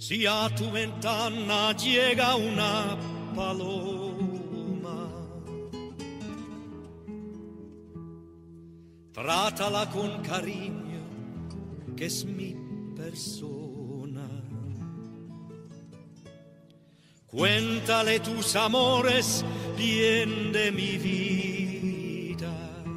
Si a tu ventana llega una paloma, trátala con cariño, que es mi persona. Cuéntale tus amores, bien de mi vida.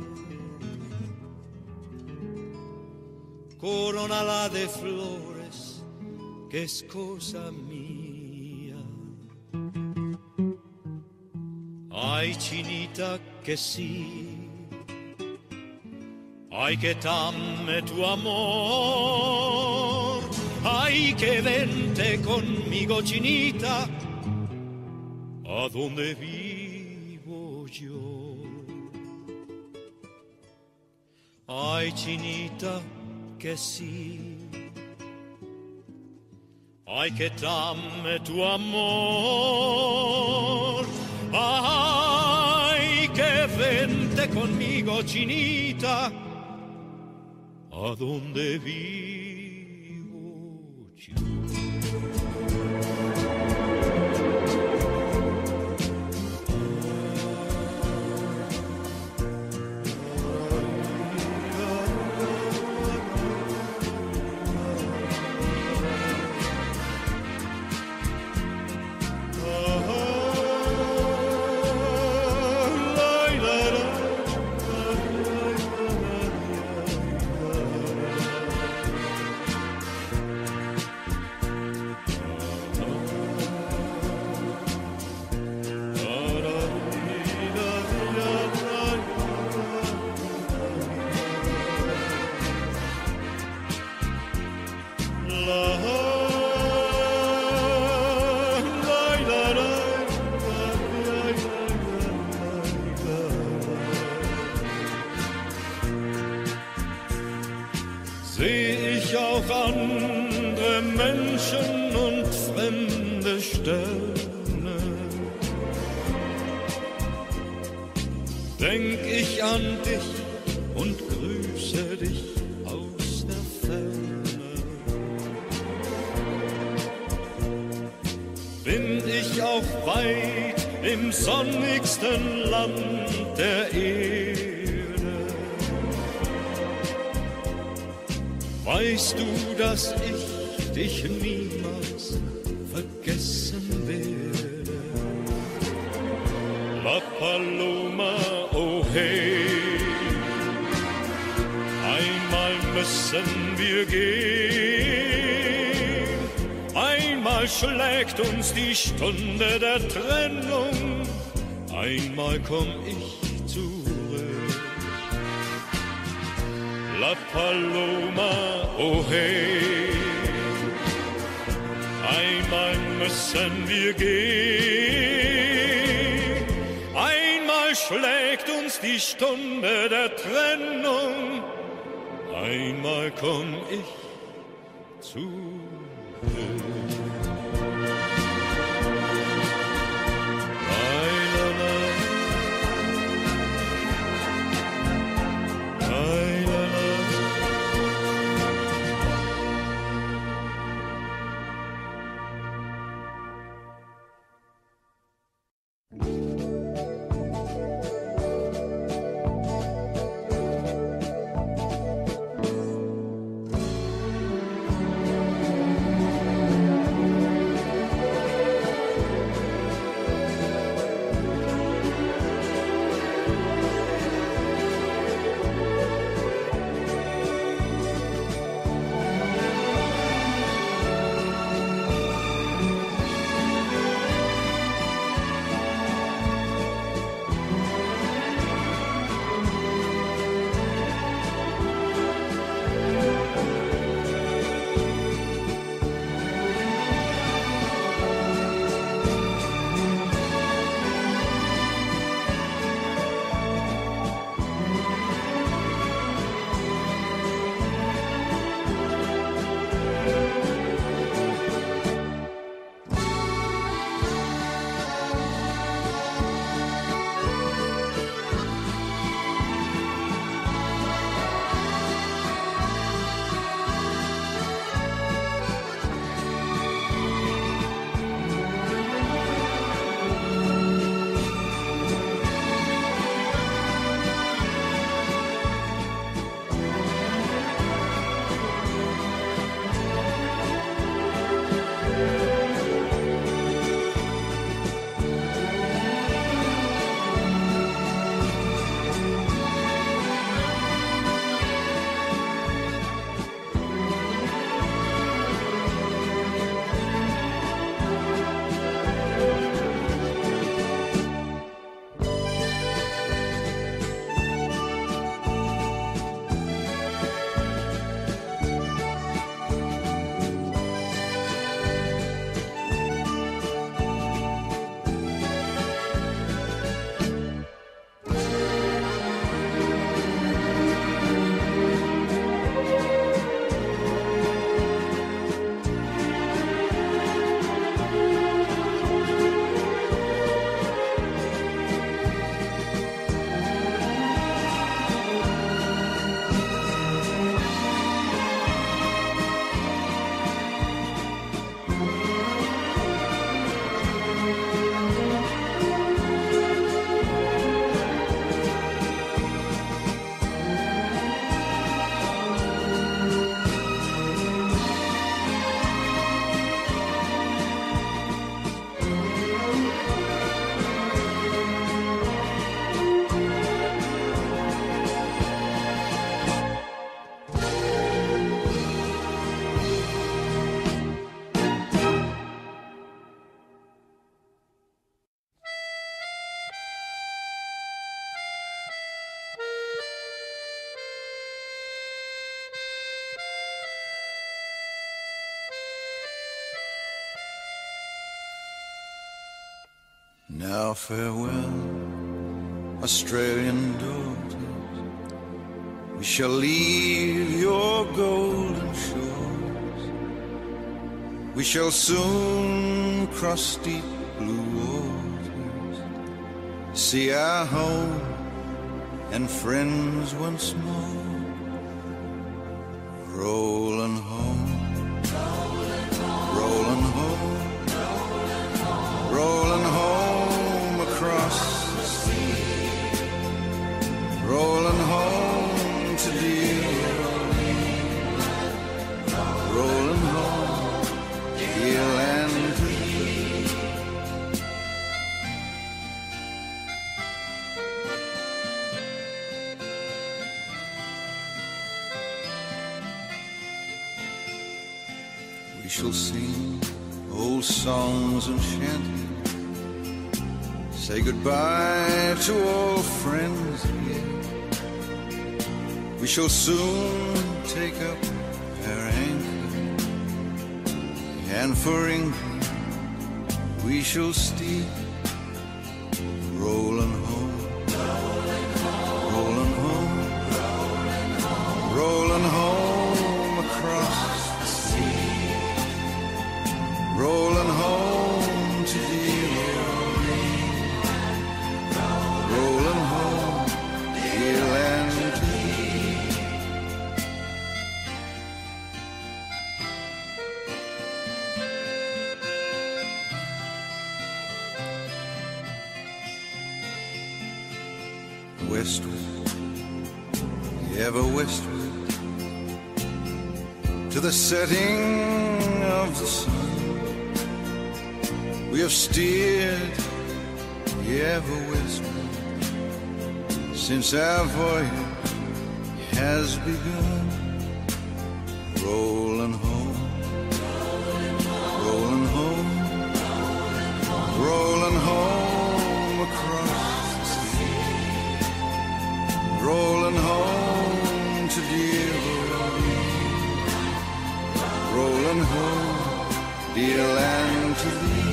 Corónala de flores, que es cosa mía. Ay, chinita, que sí. Ay, que dame tu amor. Ay, que vente conmigo, chinita, a donde vivo yo. Ay, chinita, que sí. Ay, que dame tu amor. Ay, que vente conmigo, chinita, a donde vivo yo. Seh ich auch andere Menschen und fremde Sterne, denk ich an dich und grüße dich aus der Ferne. Bin ich auch weit im sonnigsten Land der Erde, weißt du, dass ich dich niemals vergessen werde. La Paloma, oh hey, einmal müssen wir gehen, einmal schlägt uns die Stunde der Trennung, einmal komm ich zurück. La Paloma, oh hey, einmal müssen wir gehen, einmal schlägt uns die Stunde der Trennung, einmal komm ich zurück. Now farewell, Australian daughters, we shall leave your golden shores. We shall soon cross deep blue waters, see our home and friends once more. Rolling home, rolling home, rolling home across the sea, rolling home to dear Orleans, rolling home, dear land to thee. We shall sing old songs and shanties, say goodbye to old friends here. We shall soon take up our anchor, and for England we shall steer. Rolling home, rolling home, rolling home across the sea, rolling home to dear Orleans, rolling home, dear land to thee. Westward, ever westward, to the setting of the sun, we have steered ever westward since our voyage has begun. Rolling home, rolling home, rolling home across the sea, rolling home to dear Orleans, rolling home, dear land to thee.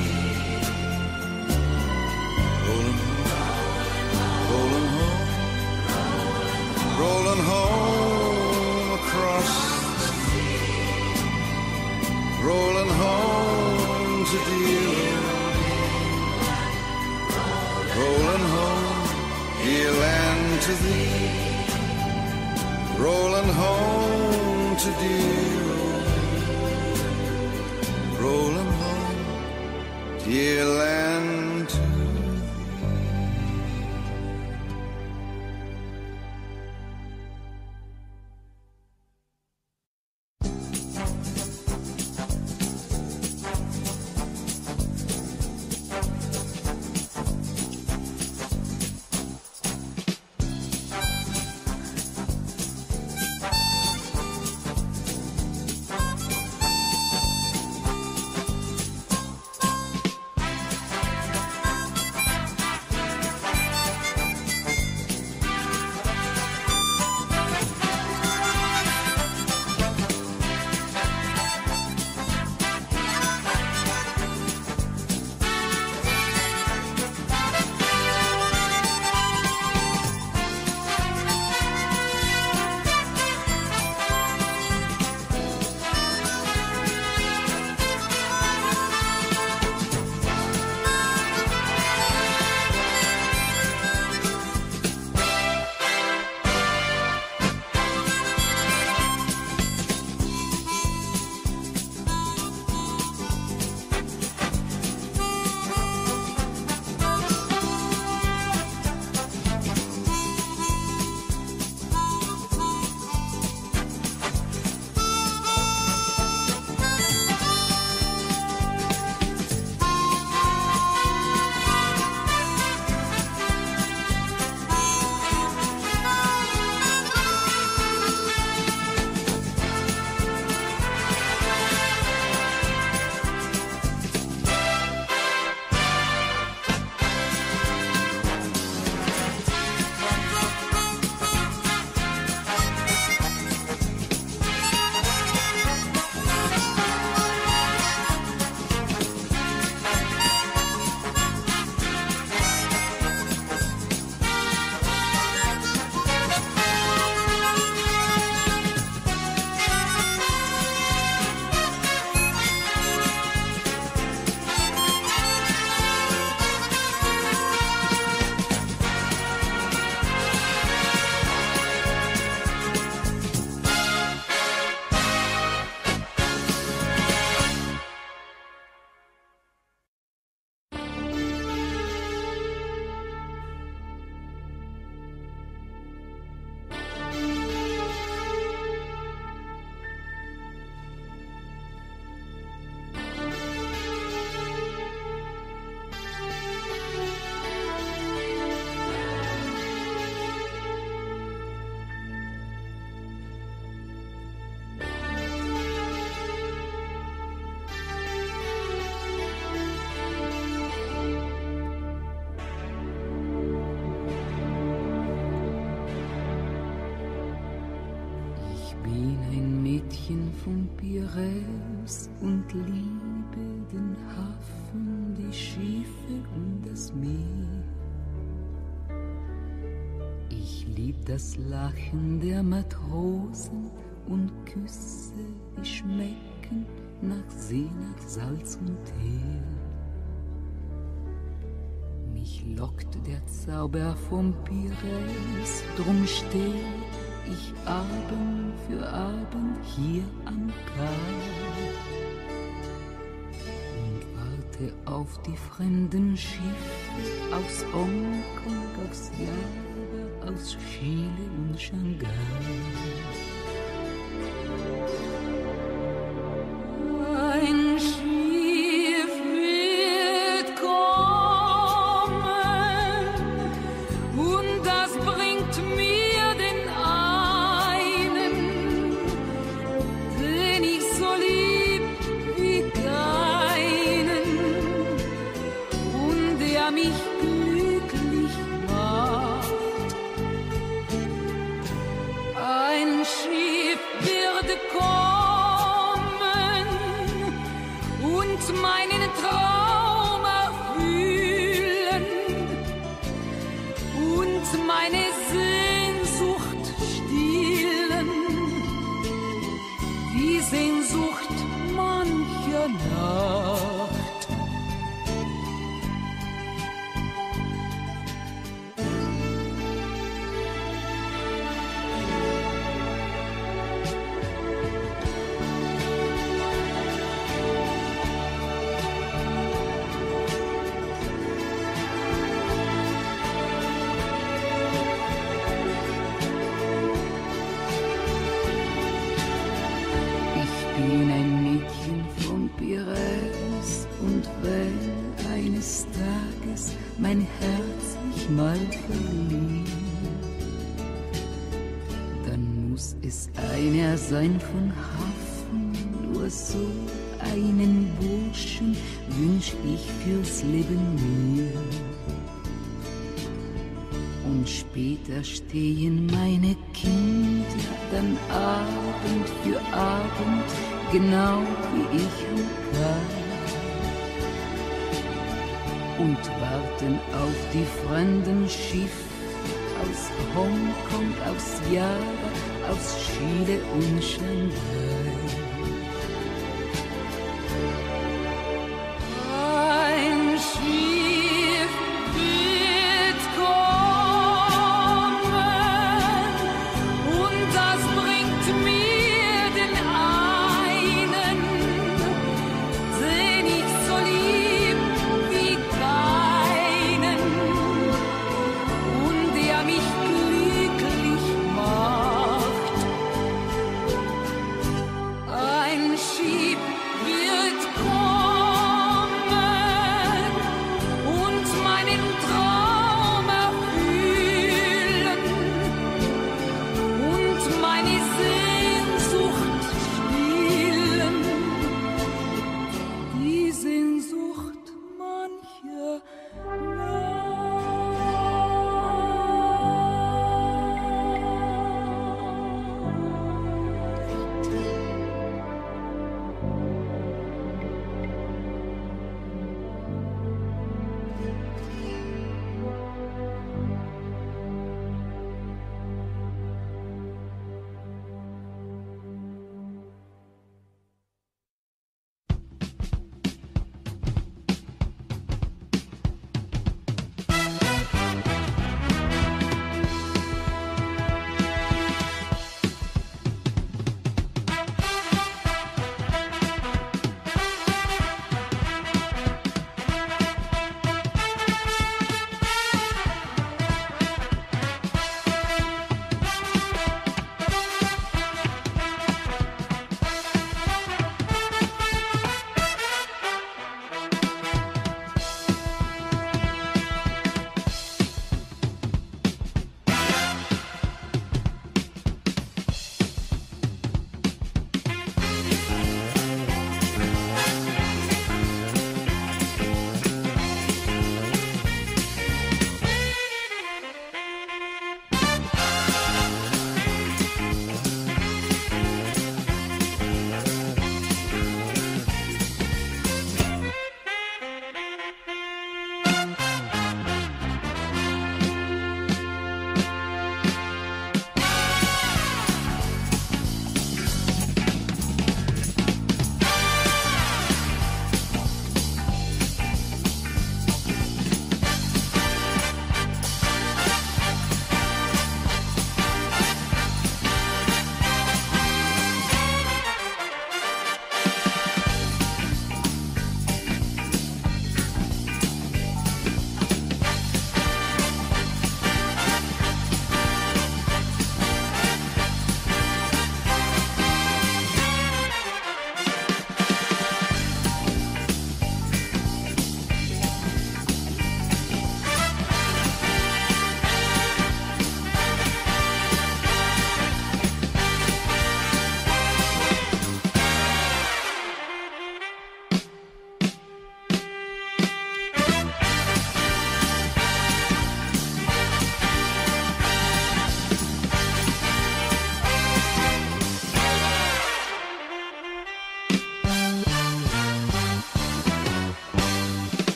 Rolling home, rolling home across the sea, rolling home to dear Orleans, rolling home, dear land to thee. Rolling home to dear Orleans, rolling home, dear land to thee. Piräus und liebe den Hafen, die Schiffe und das Meer. Ich lieb das Lachen der Matrosen und Küsse, die schmecken nach See, nach Salz und Teer. Mich lockt der Zauber vom Piräus, drum steh ich Abend für Abend hier am Kai und warte auf die fremden Schiffe aus Hongkong, aus Java, aus Chile und Shanghai. Ein Schiff wird kommen und das bringt mir den einen, den ich so lieb wie keinen und der mich glücklich macht. Ein Schiff wird kommen und meinen Traum erfüllen und meine Sehnsucht stillen, die Sehnsucht mancher Nacht. Ich bin ein Mädchen vom Piräus und wenn eines Tages mein Herz sich mal verliert, dann muss es einer sein von Hafen, nur so einen Burschen wünsch ich fürs Leben mir. Und später stehen meine Kinder dann Abend für Abend, genau wie ich am Kai, und warten auf die fremden Schiffe aus Hongkong, aus Java, aus Chile und Shanghai. Ein Schiff wird kommen und das bringt mir den einen, den ich so lieb wie keinen und der mich glücklich macht.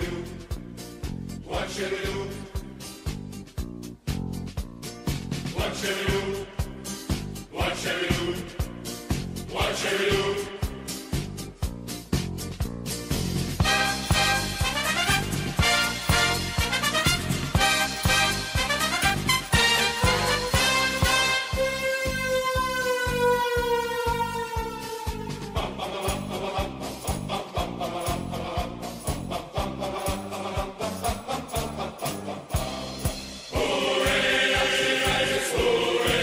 Hooray,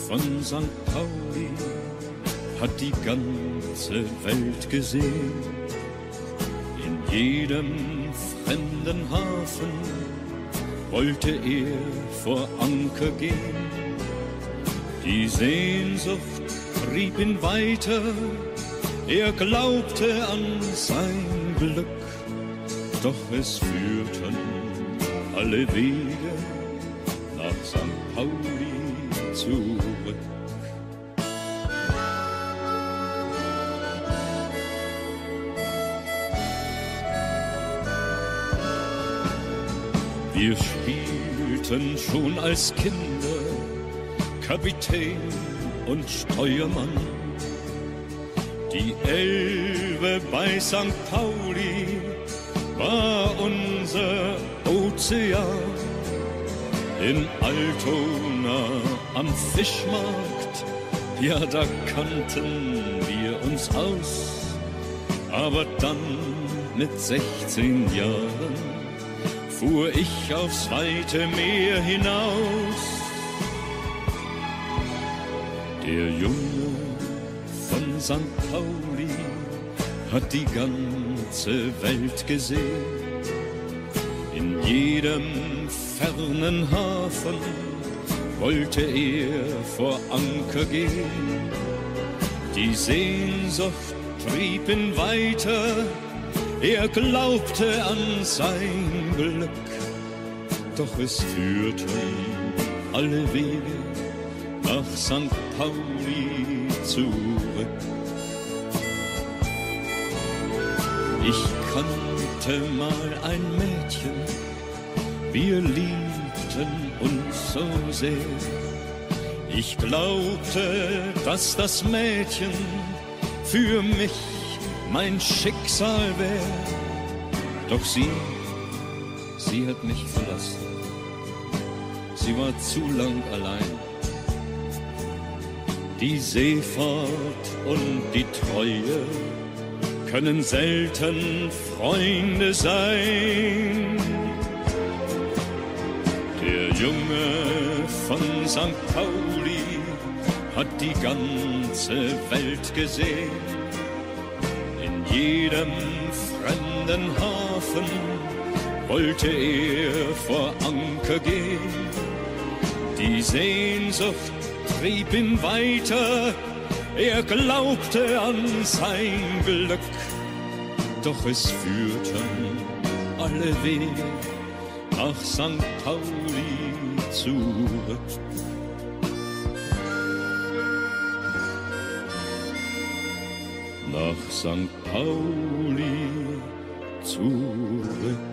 von St. Pauli hat die ganze Welt gesehen. In jedem fremden Hafen wollte er vor Anker gehen. Die Sehnsucht trieb ihn weiter, er glaubte an sein Glück, doch es führten alle Wege nach St. Pauli zurück. Wir spielten schon als Kinder Kapitän und Steuermann. Die Elbe bei St. Pauli war unser Ozean. In Altona am Fischmarkt, ja, da kannten wir uns aus. Aber dann mit 16 Jahren fuhr ich aufs weite Meer hinaus. Der Junge von St. Pauli hat die ganze Welt gesehen. In jedem fernen Hafen wollte er vor Anker gehen. Die Sehnsucht trieb ihn weiter, er glaubte an sein Glück, doch es führten alle Wege nach St. Pauli zurück. Ich kannte mal ein Mädchen, wir liebten uns so sehr. Ich glaubte, dass das Mädchen für mich mein Schicksal wär. Doch sie hat mich verlassen. Sie war zu lang allein. Die Seefahrt und die Treue können selten Freunde sein. Der Junge von St. Pauli hat die ganze Welt gesehen. In jedem fremden Hafen wollte er vor Anker gehen. Die Sehnsucht trieb ihn weiter, er glaubte an sein Glück, doch es führten alle Wege nach St. Pauli zurück. Nach St. Pauli zurück.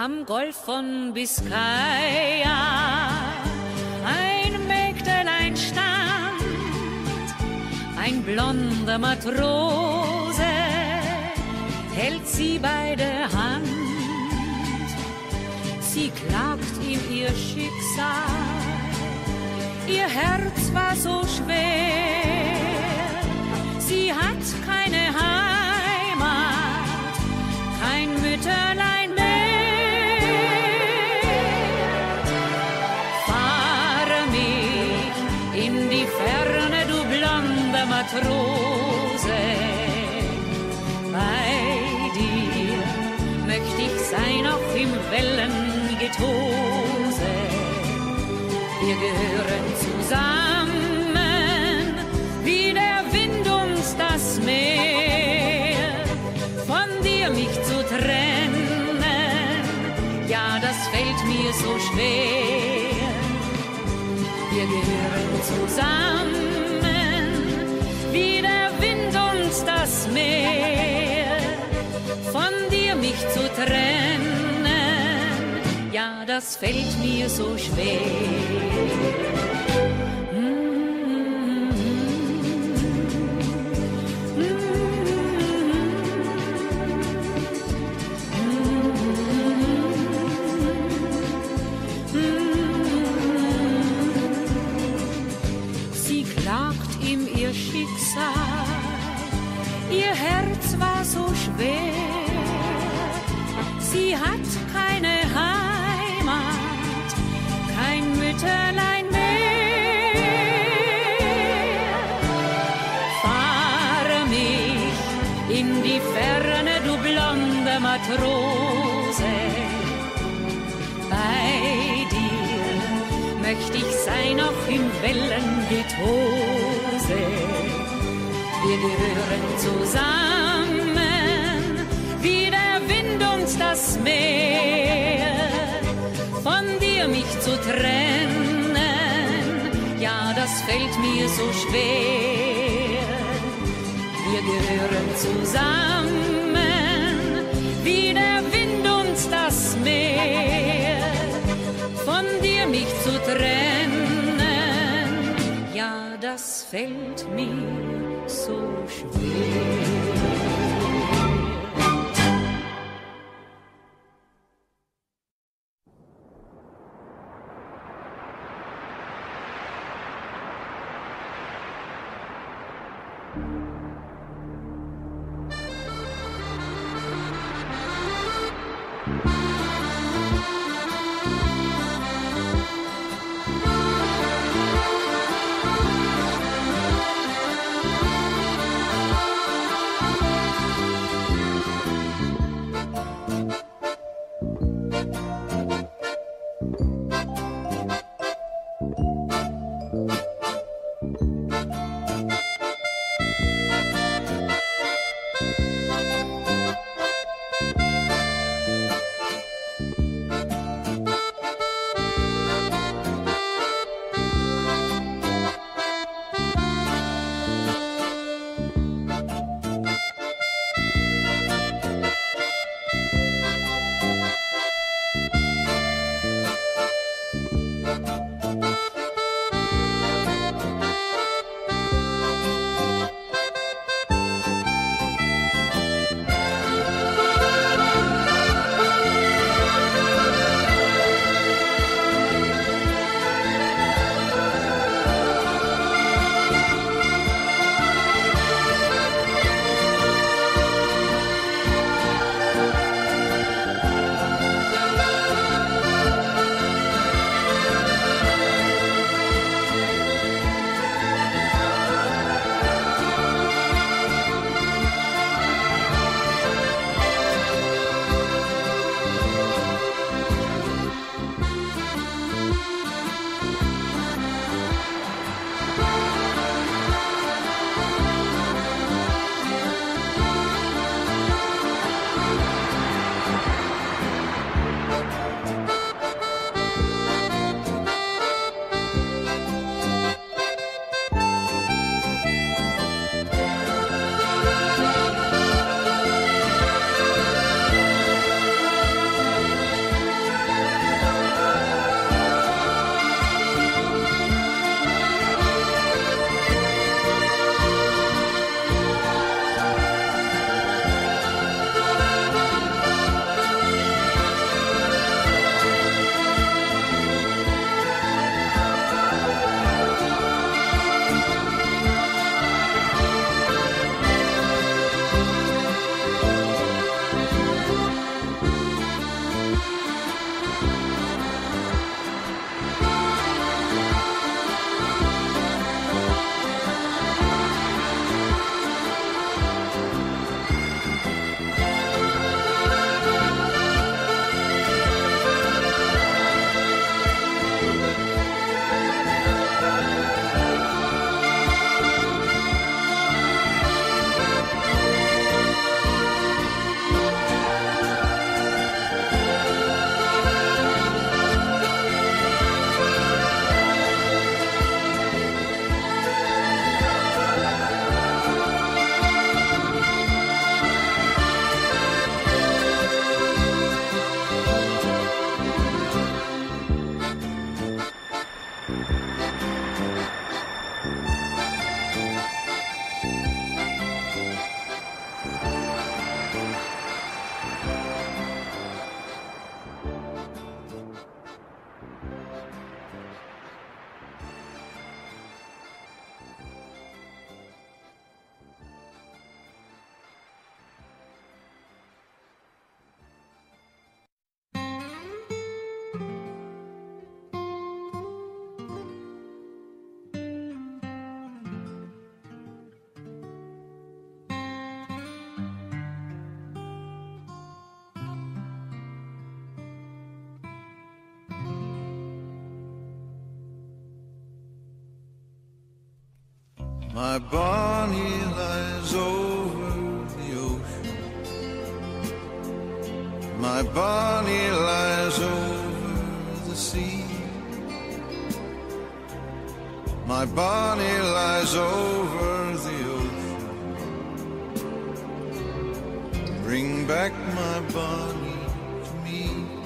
am Golf von Biskaya ein Mägdelein stand, ein blonder Matrose hält sie bei der Hand. Sie klagt ihm ihr Schicksal, ihr Herz war so schwer. Sie hat keine Heimat, kein Mütterlein mehr. Fahre mich in die Ferne, du blonde Matrose. Bei dir möchte ich sein, auch im Wellengetose. Wir gehören zusammen, wie der Wind und das Meer. Von dir mich zu trennen, ja, das fällt mir so schwer. Wir gehören zusammen, wie der Wind und das Meer. Von dir mich zu trennen, ja, das fällt mir so schwer. Sie klagt ihm ihr Schicksal, ihr Herz war so schwer. Sie hat keine Heimat, kein Mütterlein mehr. Fahre mich in die Ferne, du blonde Matrose. Bei dir möchte ich sein, auch im Wellengetose. Wir gehören zusammen, wie der Wind und das Meer. Von dir mich zu trennen, ja, das fällt mir so schwer. Wir gehören zusammen, wie der Wind und das Meer. Von dir mich zu trennen, ja, das fällt mir so schwer. My Bonnie lies over the ocean. My Bonnie lies over the sea. My Bonnie lies over the ocean. Bring back my Bonnie to me.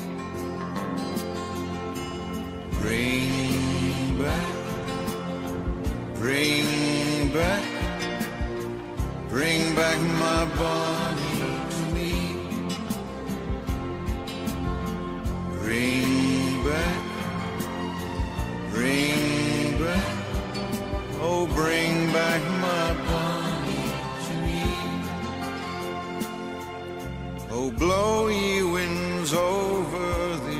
Bring back, bring back, bring back my Bonnie to me. Bring back, bring back, oh bring back my Bonnie to me. Oh blow ye winds over the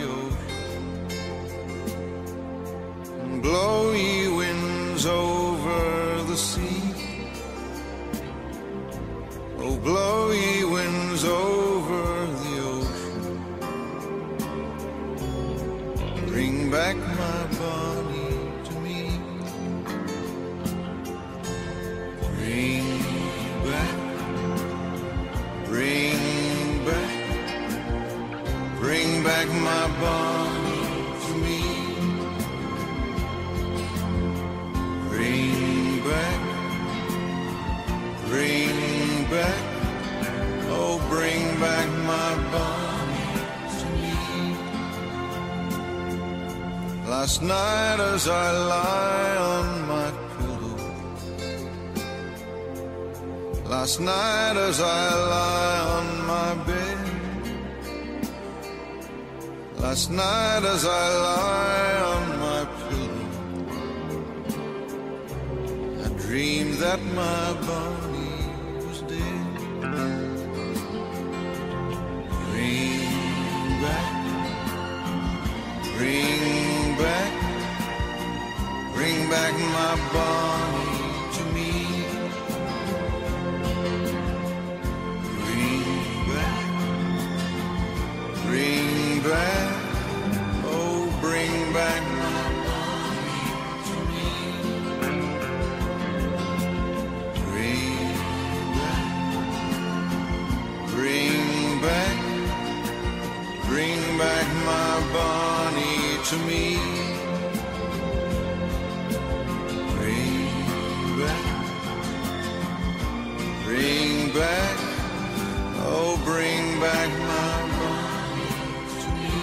ocean, blow ye winds over the sea. Oh, blow ye winds over the ocean. Bring back my Bonnie to me. Bring back, bring back, bring back my Bonnie to me. Bring back, bring back, oh bring back my Bonnie to me. Last night as I lie on my pillow, last night as I lie on my bed, last night as I lie on my pillow, I dreamed that my Bonnie was dead. Bring back, bring back, bring back my Bonnie to me. Bring back, bring back, oh bring back my Bonnie to me. Bring back, bring back, bring back my Bonnie to me. Bring back, bring back, oh bring back my Bonnie to me.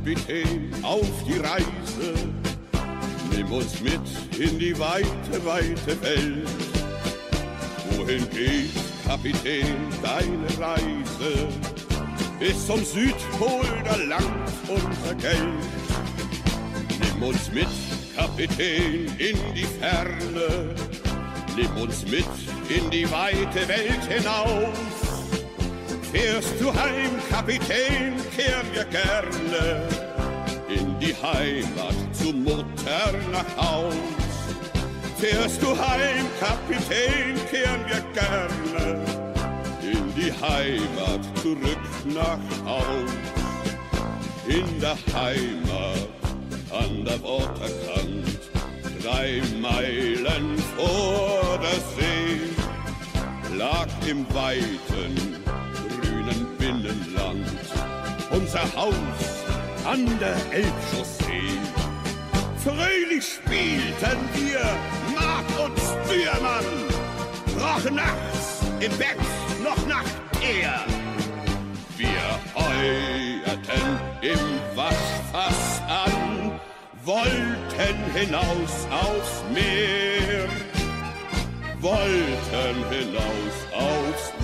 Kapitän, auf die Reise. Nimm uns mit in die weite, weite Welt. Wohin geht, Kapitän, deine Reise? Bis zum Südpol, da langt unser Geld. Nimm uns mit, Kapitän, in die Ferne. Nimm uns mit in die weite Welt hinaus. Fährst du heim, Kapitän, kehren wir gerne in die Heimat zu Mutter nach Haus. Fährst du heim, Kapitän, kehren wir gerne in die Heimat zurück nach Haus. In der Heimat an der Waterkant, 3 Meilen vor der See, lag im weiten grünen Binnenland unser Haus an der Elbchaussee. Fröhlich spielten wir Mark und Stürmann, rochen nachts im Bett noch nach Teer. Wir heuerten im Waschfass an, wollten hinaus aufs Meer, wollten hinaus aufs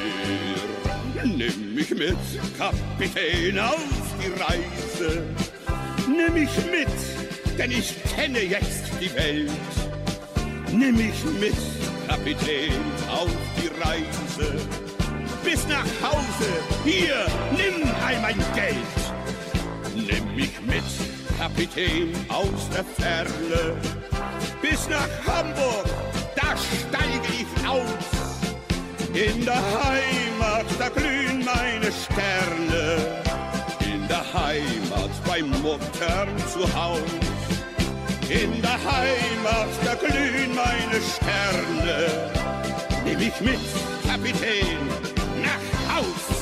Meer. Nimm mich mit, Kapitän, auf die Reise. Nimm mich mit, denn ich kenne jetzt die Welt. Nimm mich mit, Kapitän, auf die Reise. Bis nach Hause, hier, nimm all mein Geld. Nimm mich mit, Kapitän, aus der Ferne. Bis nach Hamburg, da steige ich aus. In der Heimat, da glühen meine Sterne. In der Heimat, bei Muttern zu Haus. In der Heimat, da glühen meine Sterne. Nimm mich mit, Kapitän, nach Haus.